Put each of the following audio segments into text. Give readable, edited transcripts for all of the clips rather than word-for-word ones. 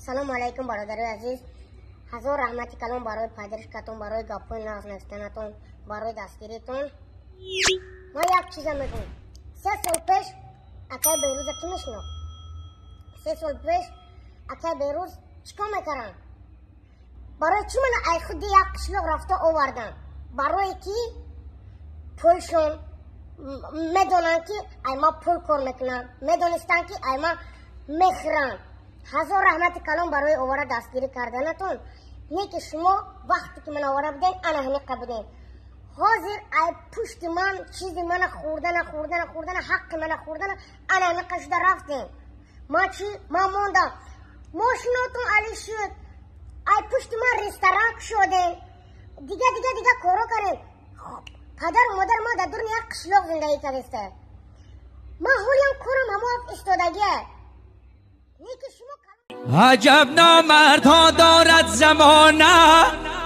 السلام علیکم برادر عزیز. هزار رحمتی کلام برای پذیرشتون، برای گپ‌های نشنیدنتون، برای دستگیریتون. ما یک چیز میگم. 3 سال پیش اکای بیروز کی میشنو؟ 3 سال پیش اکای بیروز چیکار میکردن؟ برای چی من ای خودی یک قشلق رفته آوردن؟ برای کی پولشون میدونن که ای ما پول کار میکنن، میدونستن که ای ما میخرن. هزار رحمت کلام برای اواره دستگیری کردنتون. نه که شما وقتی که من اواره بودین انا هنقه بودین. حاضر ای پشت من چیزی من خوردن حق من خوردن انا هنقه شده رفتین. ما چی؟ ما موندم. ماشیناتون علی شد. ای پشت من رستوران شده. دیگه کارو کنین. پدر و مادر ما در دور یک قشلاق زندگی کرده. ما هولیم کورم همه استادگیه. عجب نامردها دارد زمانه،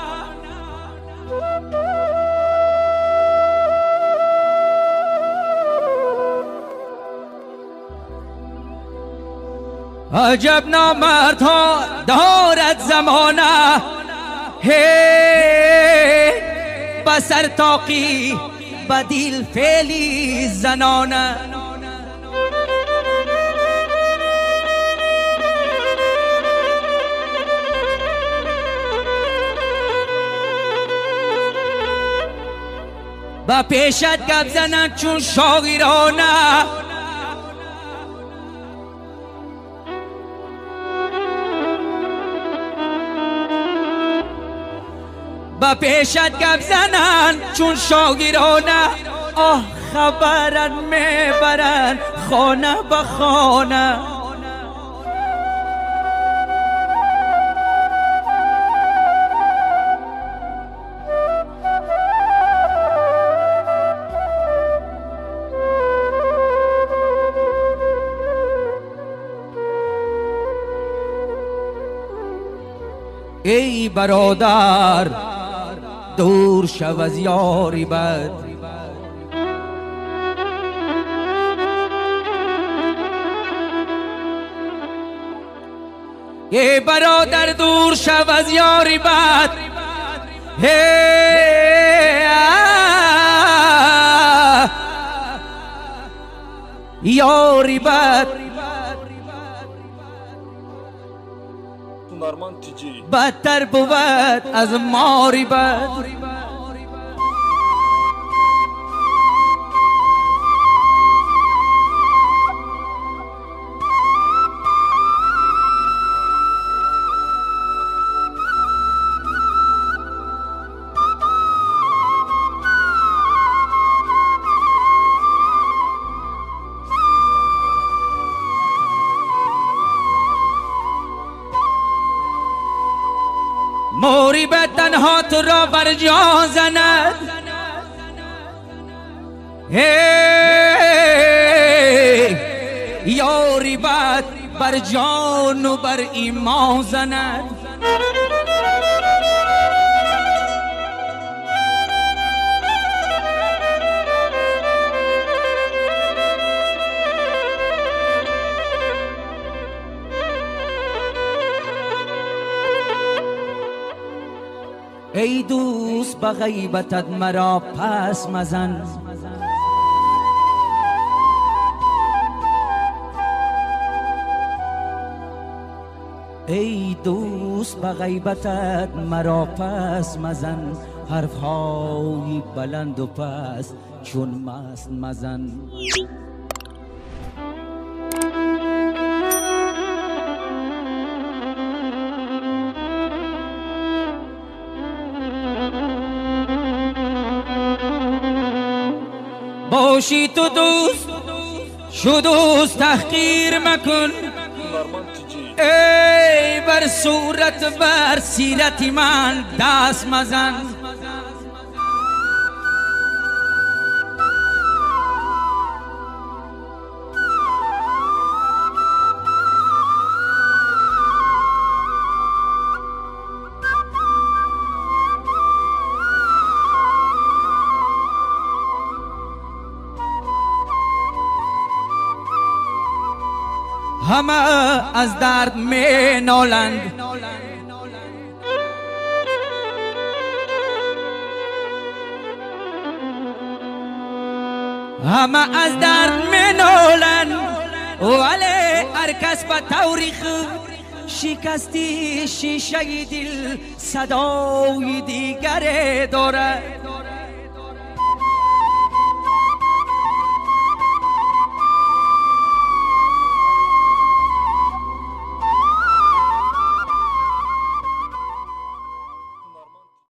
عجب نامردها دارد زمانه. هی بسر تاقی بدیل فعلی زنانه. با پیشت گپ زنن چون شاگیرانه. با پیشت گپ زنن چون شاگیرانه. آه خبرن میبرن خانه به خانه. ای برادر دور شو از یاری بد. ای برادر دور شو از یاری بد. یاری بد بدتر بود از ماری بد. موری به تنها تو را بر جان زند. یاری بد بر جان و بر ایمان زند. ای دوست به غیبتت مرا پس مزن. ای دوست به غیبتت مرا پس مزن. حرفهای بلند و پس چون مست مزن. باشی تو دوست شو دوست تحقیر مکن. ای بر صورت بر سیرت من دست مزن. همه از درد می نالند، همه از درد می نالند، ولی هر کس به تاریخ شکستی شیشه دل صدای دیگره دارد.